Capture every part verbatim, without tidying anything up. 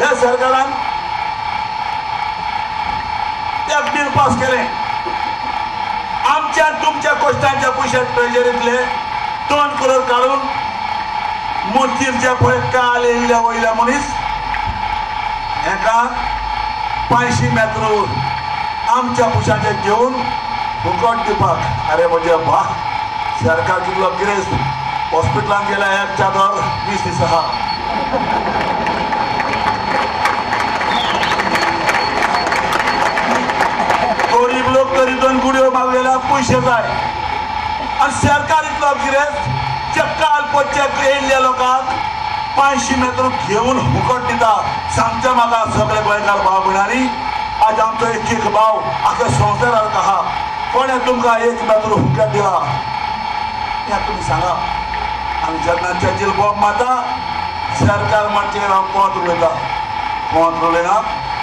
ह्या सरकारान एक बिल पास केले आमच्या तुमच्या कष्टांच्या पयशात ट्रेजरीतले दोन करोड काढून मोतीरच्या पळय काल येयल्या वयल्या मनीस हेका पांयशी मेत्र आमच्या पयशांचे घेवन फुकट दिवपाक अरे म्हजे बा सरकार कितलो गिरेस्त हॉस्पिटलांत गेल्या एक चादर वीस दीस आहा गरीब लोक तरी दोन गुड्यो मागलेल्या पयशे जाय आनी सरकार इतलो गिरेस्त जे काल पच्चेक येयल्ल्या लोकांक पांयशी मेत्र घेवन फुकट दिता सांगचे म्हाका सगळे गोंयकार भाव भयणांनी आज आमचो एक एक भाव आख्या संवसाराक आहा कोणे तुमकां एक मेत्र फुकट दिला हें तुमी सांगा आनी जेन्ना चर्चील बोब मारता सरकार मातशें हांव कोंत उलयता कोंत उलयना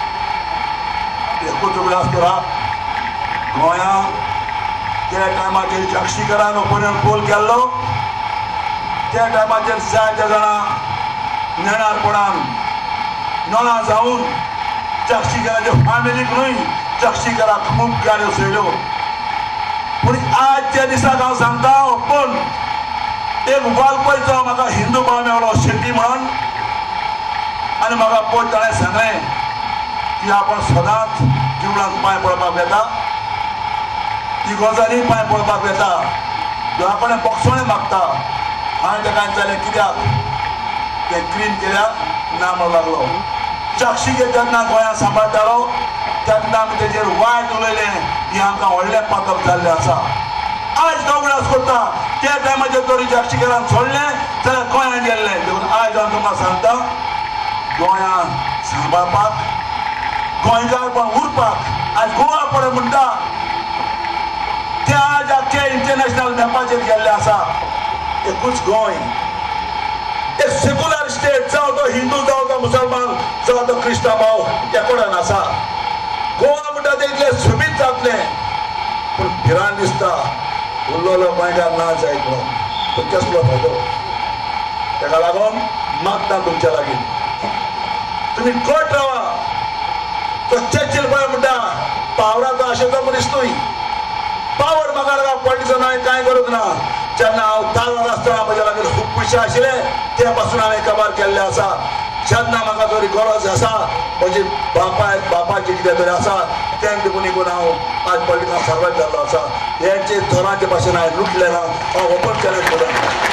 एकूच उगडास करा गोंयांत त्या टायमाचेर जागशीकरान ओपिनियन पोल केल्लो त्या टायमाचेर जायते जाणां नेणारपणान नोळा जावन जागशीकराच्या फॅमिलीक न्हय जागशीकराक खूब गाडयो सयल्यो पूण आजच्या दिसाक हांव सांगता ओपन एक वालपयचो म्हाका हिंदू भाव मेळ्ळो शेट्टी म्हणून आनी म्हाका पयस ताणें सांगलें की आपण सदांच जिवनांत पांय पडपाक येता ती गजाली पांय पडपाक येता देवा कडेन बक्षोणें मागता हांवें ताका विचारलें कित्याक तें क्लीन केल्यार नाम लागलो जागशीके जेन्ना गोंयांत सांबाळटालो तेन्ना आमी तेजेर वायट उलयलें ही आमकां व्हडलें पातक जाल्लें आसा आज दोगडास करता त्या टायमाचेर तरी जागशीकरान सोडलें जाल्यार गोंयांत गेल्लें देखून आयज हांव तुमकां सांगता गोंयांत सांबाळपाक गोंयकारपण उरपाक आज गोवा पळय म्हणटा ते आज आख्या इंटरनॅशनल मॅपाचेर गेल्ले आसा एकूच गोंय एक सेक्युलर स्टेट जावं तो हिंदू जावं तो मुसलमान जावं तो क्रिस्तांव भाव एकोडान आसा गोवा म्हणटा ते इतलें सोबीत जातलें पूण भिरांत दिसता उरलेलो गोंयकार ना जायत म्हणून पूण कसलो फायदो ताका लागून मागता तुमच्या लागीं तुमी कोट रावा तो चर्चिल पळय म्हणटा पावराचो आशिल्लो मनीस न्हय पावर म्हाका लागून पॉलिटिक्सान हांवें कांय करूंक ना जेन्ना हांव तालर आसतना म्हज्या लागीं खूब पयशे आशिल्ले ते पासून हांवें काबार केल्ले आसा जेन्ना म्हाका जरी गरज आसा म्हजी बापाय बापायचें कितें तरी आसा तें देखून निघून हांव आज पॉलिटिक्सान सर्वायव जाल्लो आसा हेंचे थोरांचे भाशेन हांवें लुटलें ना हांव ओपन चॅलेंज करता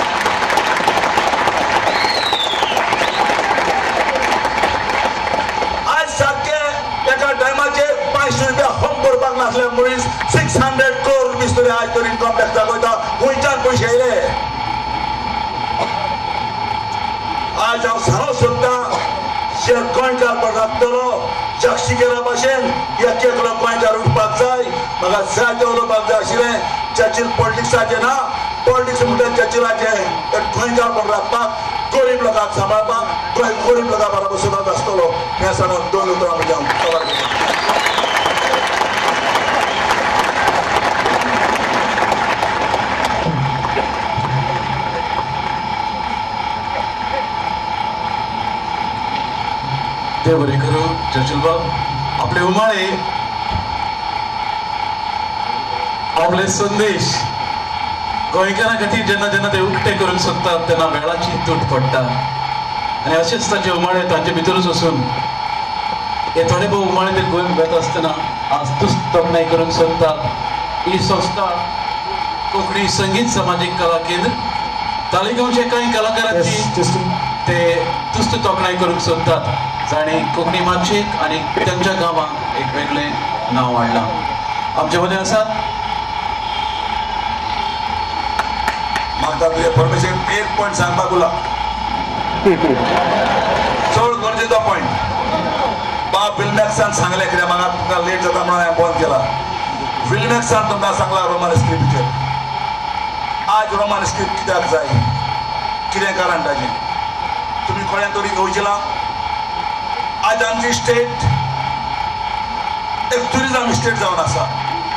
आज सारकें एका टायमाचेर पांचशे रुपया होम करपाक नासले मनीस सिक्स हंड्रेड करोड रुपीज तरी आज तरी इन्कम टॅक्स दाखयता गोंयच्यान पयशे येयले आज हांव सांगूंक सोदता जे गोंयकार पण राखतलो जागशीकरा भाशेन एक एकलो गोंयकार उठपाक जाय म्हाका जाय तें उलोवपाक जाय आशिल्लें चर्चील पॉलिटिक्साचें ना पॉलिटिक्स म्हणटा चर्चिलाचें गोंयकार पण राखपाक गरीब लोकांक सांबाळपाक गोंय गरीब लोकां बरोबर सदांच आसतलो हें सांगून दोन उतरां म्हजी हांव कवर केली देव बरें करूं चर्चिल बाब आपले उमाळे आपले संदेश गोंयकारां खातीर जेन्ना जेन्ना ते उक्ते करूंक सोदतात तेन्ना वेळाची तूट पडटा आनी अशेंच तांचे उमाळे तांचे भितरूच वचून हे थोडे भोव उमाळे ते गोंय वेता आसतना आज तुस्त तोखणाय करूंक सोदतात ही संस्था कोंकणी संगीत सामाजीक कला केंद्र तालिगांवचे कांय कलाकारांची ते तुस्त तोखणाय करूंक सोदतात जाणी कोंकणी माचयेक आनी तांच्या गांवांक एक वेगळें नांव हाडलां आमचे मदें आसात म्हाका तुजें परमिशन एक पॉयंट सांगपाक उरला चड गरजेचो पॉयंट बाब विल्मॅक्सान सांगलें कित्याक म्हाका तुमकां लेट जाता म्हणून हांवें बंद केला विल्मॅक्सान तुमकां सांगला रोमान स्क्रिप्टीचेर आज रोमान स्क्रिप्ट कित्याक जाय कितें कारण ताजें तुमी कोणें तरी येवजिलां आज आमची स्टेट एक टुरिझम स्टेट जावन आसा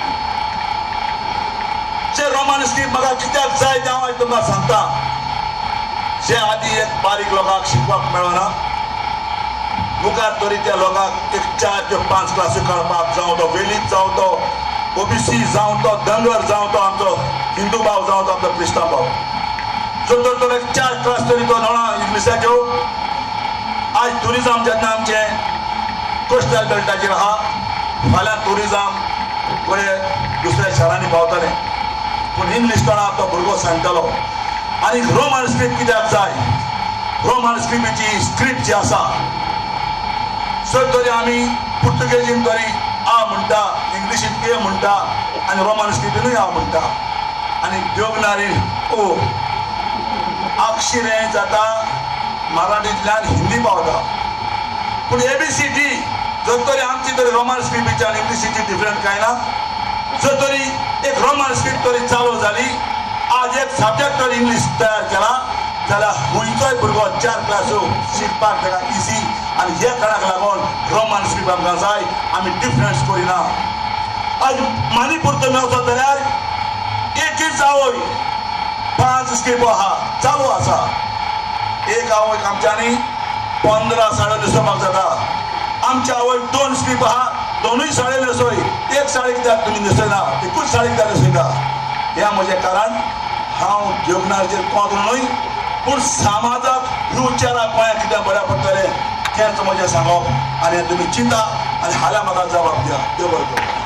जे रोमान स्क्रिप्ट म्हाका कित्याक जाय तें हांव तुमकां सांगता जे आदी एक बारीक लोकांक शिकपाक मेळना मुखार तरी त्या लोकांक एक चार ते पांच क्लासी काडपाक जावं तो वेलीत जावं तो ओबीसी जावं तो धनगर जावं तो आमचो हिंदू भाव जावं तो आमचो क्रिस्तांव भाव सो तर तो एक चार क्लास तरी तो नोणा इंग्लिशाच्यो आज टुरिझम जेन्ना आमचे कोस्टल बेल्टाचेर आहा फाल्यां टुरिझम बरे दुसऱ्या शारांनी पावतले पूण इंग्लीश कोणा तो भुरगो सांगतलो आनी रोमन स्क्रिप्ट कित्याक जाय रोमन स्क्रिप्टीची स्क्रिप्ट जी आसा सो तरी आमी पुर्तुगेजीन तरी आ म्हणटा इंग्लिशीन ए म्हणटा आनी रोमन स्क्रिप्टीनूय आ म्हणटा आनी देवनागरी ओ अक्षरें जाता मराठींतल्यान हिंदी पावता पूण एबीसीडी जर तरी आमची तरी रोमन स्क्रिप्टीची आनी इंग्लिशीची डिफरंट कांय ना जर तरी एक रोमन स्क्रिप्ट तरी चालू जाली आज एक सब्जेक्ट तरी इंग्लीश तयार केला जाल्यार खंयचोय भुरगो चार क्लासो शिकपाक ताका इजी आनी हे कारणाक लागून रोमन स्क्रिप्ट आमकां जाय आमी डिफरन्स करिना आज माणिपूर तुमी वचत जाल्यार एकच आवय पांच स्क्रिप्ट आहा चालू आसा एक आवय आमच्यांनी पंदरा साड्यो न्हेसोवपाक जाता आमच्या आवय दोन स्क्रिप्ट आहा दोनूय साडी न्हेसोय एक साडी कित्याक तुमी न्हेसयना एकूच साडी कित्याक न्हेसयता हें म्हजें कारण हांव देवनागरीचेर कोंकणूय पूण समाजाक फ्युचराक गोंयांत कितें बरें पडटलें तेंच म्हजें सांगप आनी तुमी चिंता आनी हाल्या म्हाका जबाब दिया देव बरें करूं